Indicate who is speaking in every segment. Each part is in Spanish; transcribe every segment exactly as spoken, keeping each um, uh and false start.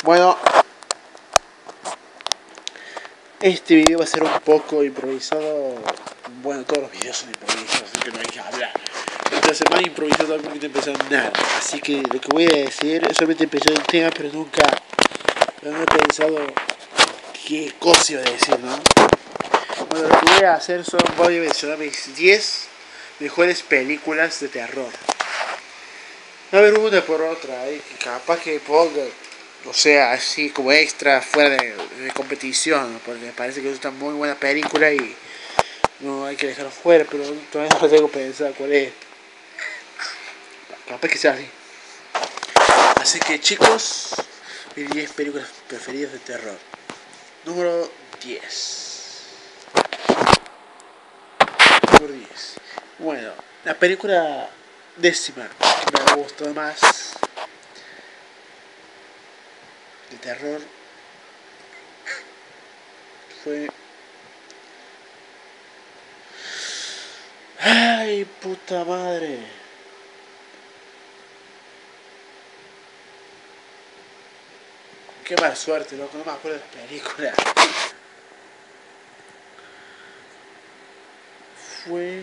Speaker 1: Bueno, este video va a ser un poco improvisado. Bueno, todos los videos son improvisados, así que no hay que hablar. Esta semana he improvisado algo que no he pensado en nada. Así que lo que voy a decir, solamente he pensado en tema, pero nunca no he pensado qué cosa iba a decir, ¿no? Bueno, lo que voy a hacer son, voy a mencionar mis diez mejores películas de terror. A ver, una por otra, ¿eh? Que capaz que ponga, o sea, así como extra, fuera de, de competición, porque me parece que es una muy buena película y no hay que dejarlo fuera, pero todavía no tengo pensado cuál es. Capaz que sea así. Así que, chicos, mis diez películas preferidas de terror. Número diez. Número diez. Bueno, la película décima que me gustó más de terror fue... ¡Ay, puta madre! Qué mala suerte, loco, no me acuerdo de la película. Fue...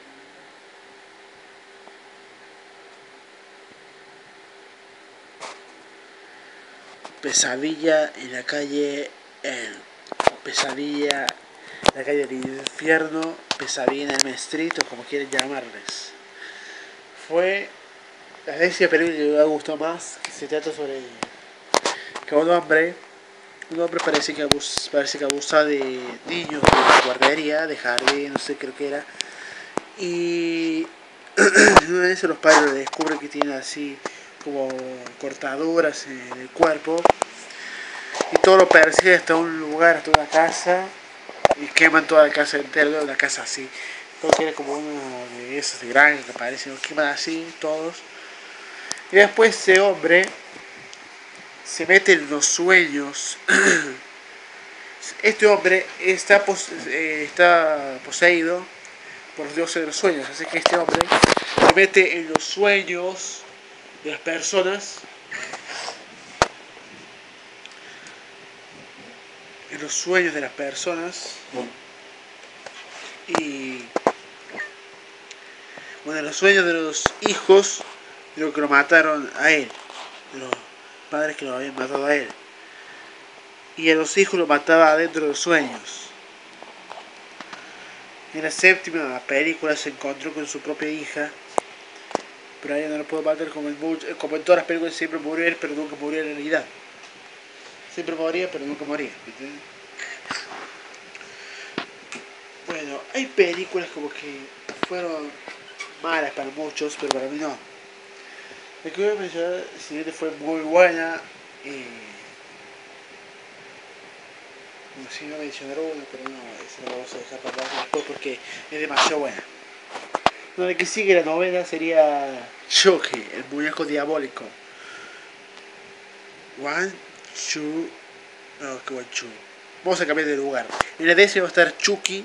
Speaker 1: Pesadilla en la calle... En... Pesadilla en la calle del infierno, Pesadilla en el Street, o como quieren llamarles. Fue la décima película que me gustó más, que se trata sobre que un hombre, un hombre parece que abusa, parece que abusa de niños de guardería, de jardín, no sé, creo que era. Y una vez los padres descubren que tiene así como cortaduras en el cuerpo. Y todo lo persigue hasta un lugar, hasta una casa. Y queman toda la casa entera, una casa así. Creo que era como uno de esos de granja que parece, lo queman así, todos. Y después ese hombre se mete en los sueños. Este hombre está, pos eh, está poseído por los dioses de los sueños. Así que este hombre se mete en los sueños de las personas. En los sueños de las personas. Y bueno, en los sueños de los hijos de los que lo mataron a él, de los padres que lo habían matado a él. Y a los hijos lo mataba adentro de los sueños. En la séptima la película se encontró con su propia hija, pero a ella no lo pudo matar como en, como en todas las películas. Siempre murió él, pero nunca murió en realidad. Siempre moría, pero nunca moría. ¿Entiendes? Bueno, hay películas como que fueron malas para muchos, pero para mí no. La que voy a mencionar siguiente fue muy buena. Y... Bueno, si no mencionar una, pero no, esa la vamos a dejar para abajo después porque es demasiado buena. No, la que sigue la novena sería Chucky, el muñeco diabólico. One, two... No, que one, two. Vamos a cambiar de lugar. En la décima va a estar Chucky,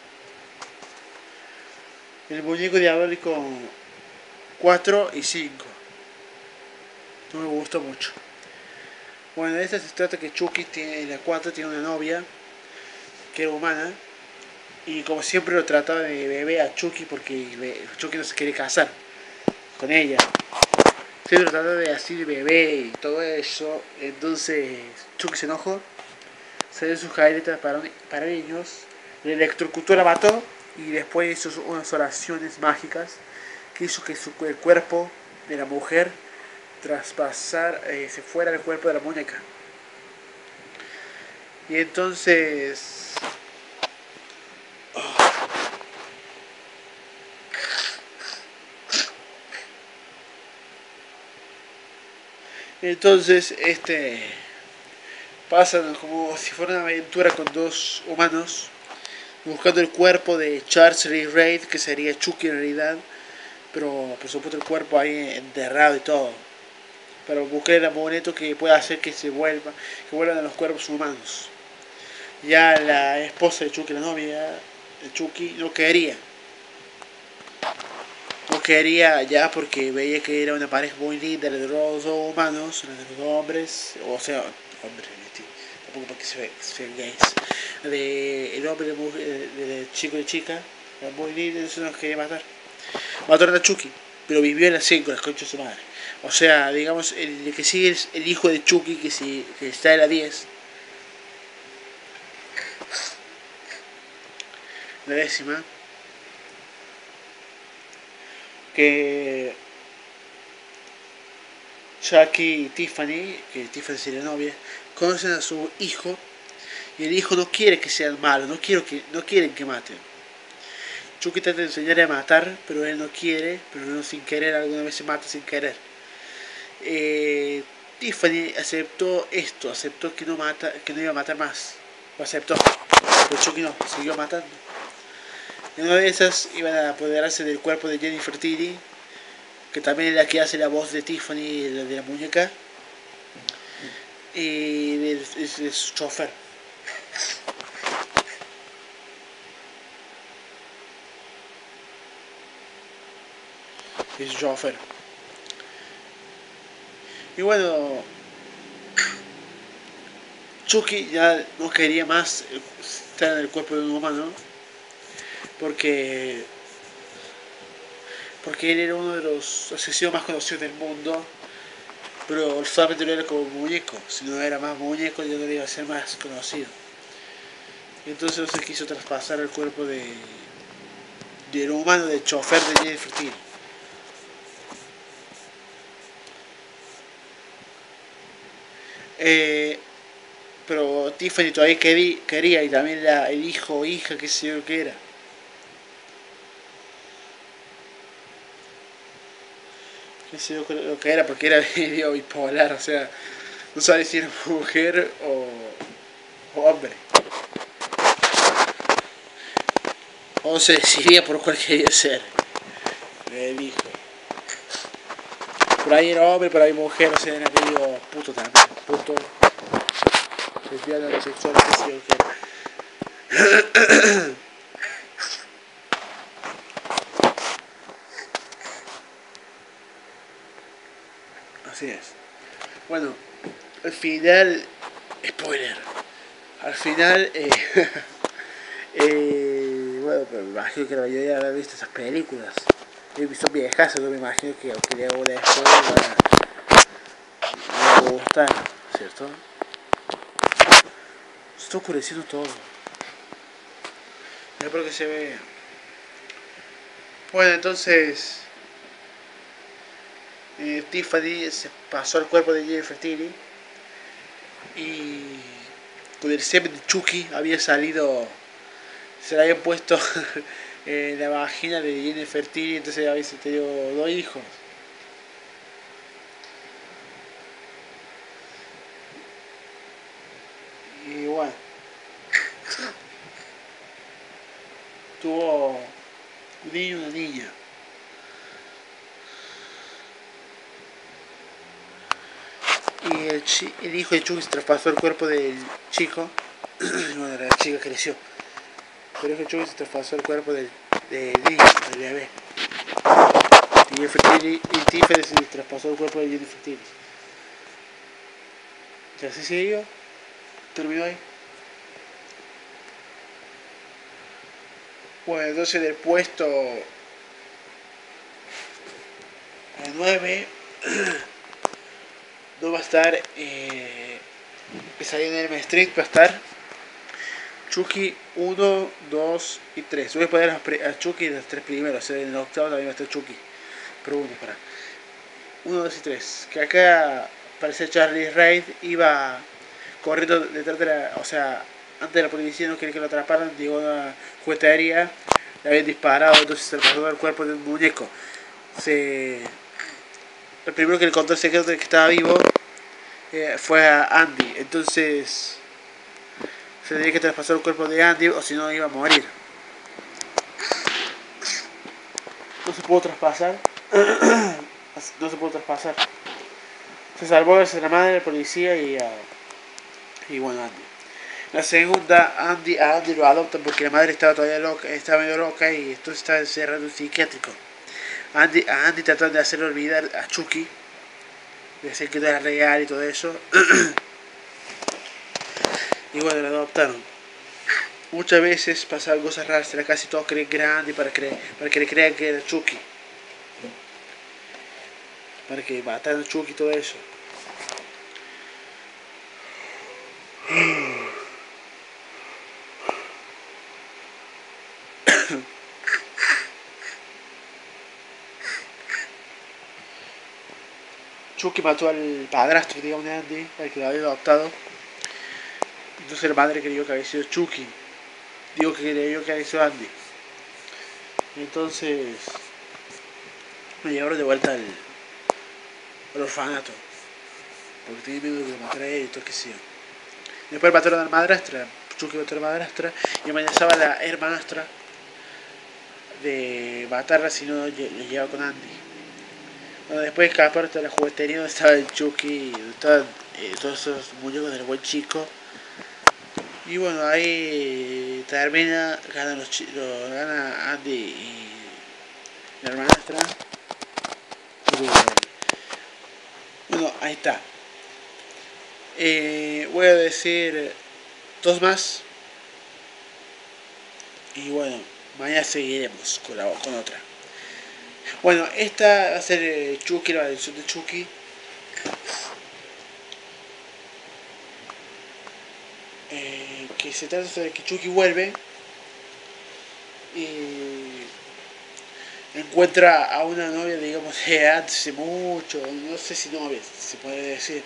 Speaker 1: el muñeco diabólico cuatro y cinco. No me gustó mucho. Bueno, de esta se trata que Chucky tiene, en la cuatro tiene una novia que era humana. Y como siempre lo trataba de bebé a Chucky porque Chucky no se quiere casar con ella. Siempre lo trataba de así de bebé y todo eso. Entonces Chucky se enojó, se dio sus jailetas para, para niños, le electrocutó, la mató y después hizo unas oraciones mágicas que hizo que su, el cuerpo de la mujer traspasar, eh, se fuera del cuerpo de la muñeca. Y entonces oh. entonces este pasan como si fuera una aventura con dos humanos buscando el cuerpo de Charles Lee Ray, que sería Chucky en realidad, pero por supuesto el cuerpo ahí enterrado y todo, para buscar el amuleto que pueda hacer que se vuelva, que vuelvan a los cuerpos humanos. Ya la esposa de Chucky, la novia de Chucky, no quería. No quería ya porque veía que era una pareja muy linda de los dos humanos, de los dos hombres, o sea, hombres, tampoco porque se, se ven gays, de el hombre de, mujer, de, de chico y chica, era muy lindo, entonces nos quería matar. Mataron a Chucky, pero vivió en las cinco, las conchas de su madre. O sea, digamos, el que sigue es el hijo de Chucky, que, si, que está en la diez. La décima. Que Chucky y Tiffany, que Tiffany sería novia, conocen a su hijo. Y el hijo no quiere que sean malos, no, quiero que, no quieren que maten. Chucky trata de enseñarle a matar, pero él no quiere, pero no sin querer, alguna vez se mata sin querer. Eh, Tiffany aceptó esto, aceptó que no mata, que no iba a matar más. Lo aceptó, pero Chucky no, siguió matando. En una de esas iban a apoderarse del cuerpo de Jennifer Tilly, que también es la que hace la voz de Tiffany, la de la muñeca, y de, de, de su chofer. De su chofer. Y bueno, Chucky ya no quería más estar en el cuerpo de un humano, porque porque él era uno de los asesinos más conocidos del mundo, pero solamente no era como muñeco, si no era más muñeco ya no iba a ser más conocido. Entonces no se quiso traspasar el cuerpo de del humano, del chofer de Jennifer Tilly. Eh, pero Tiffany todavía quería, y también la, el hijo o hija, que sé yo que era. Que sé yo lo que era, porque era medio bipolar, o sea, no sabía si era mujer o, o hombre. O se decidía por cuál quería ser. Me dijo. Por ahí era hombre, por ahí mujer, o sea, era medio puto también. Puto. Lesbiano, homosexual, qué sé yo qué era. Así es. Bueno, al final, spoiler. Al final, eh, eh, bueno, pero me imagino que la mayoría habrá visto esas películas. Yo he visto viejas, no me imagino que aunque le hago de spoiler me va a gustar, ¿cierto? Se está oscureciendo todo. Espero que se vea. Bueno, entonces eh, Tiffany se pasó al cuerpo de Jennifer Tilly y con el semen de Chucky había salido, se le habían puesto en la vagina de Jennifer Tilly, entonces había tenido dos hijos. Y bueno, tuvo un niño y una niña. Y el, chi el hijo de Chucky se traspasó el cuerpo del chico. Bueno, la chica creció. Pero el hijo de Chucky se traspasó el cuerpo del, del niño, del bebé. Y Tiffany se traspasó el cuerpo de Jennifer Tilly. Y así siguió. Terminó ahí. Bueno, entonces del puesto nueve no va a estar eh, Pesadilla en Elm Street, va a estar Chucky uno, dos y tres. Voy a poner a Chucky en los tres primeros, en el octavo también va a estar Chucky. Pero uno, para uno, dos y tres. Que acá parece Charlie Reid iba corriendo detrás de la, o sea, antes de la policía no quería que lo atraparan, llegó a una juguetería, le habían disparado, entonces se le pasó el cuerpo de un muñeco. Se... El primero que le contó el secreto de que estaba vivo eh, fue a Andy, entonces se tenía que traspasar el cuerpo de Andy o si no iba a morir. No se pudo traspasar. No se pudo traspasar. Se salvó de la madre, la policía y, uh, y bueno, Andy. La segunda, Andy, a Andy lo adoptan porque la madre estaba todavía loca, estaba medio loca y entonces estaba encerrado en un psiquiátrico. Andy, a Andy trataron de hacerle olvidar a Chucky, de decir que no era real y todo eso. Y bueno, lo adoptaron. Muchas veces pasaban cosas raras, era casi todo creen grande para, creer, para que le crean que era Chucky. Para que mataran a Chucky y todo eso. Chucky mató al padrastro, digamos, de Andy, al que lo había adoptado. Entonces la madre creyó que había sido Chucky. Digo que creyó que había sido Andy. Entonces me llevaron de vuelta al, al orfanato. Porque tenía miedo de matar a él y todo que sea. Después mataron a la madrastra. Chucky mató a la madrastra y amenazaba a la hermanastra de matarla si no lo llevaba con Andy. Bueno, después escaparon hasta la juguetería donde estaba el Chucky, donde estaban eh, todos esos muñecos del buen chico. Y bueno, ahí termina, gana, los lo gana Andy y la hermanastra. Bueno, ahí está. Eh, voy a decir dos más. Y bueno, mañana seguiremos con, la, con otra. Bueno, esta va a ser eh, Chucky, la versión de Chucky. Eh, que se trata sobre que Chucky vuelve y encuentra a una novia, digamos, de hace mucho, no sé si novia, se puede decir.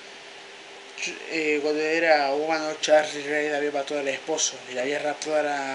Speaker 1: Eh, cuando era humano, Charlie Reid había matado al esposo y la había raptado a la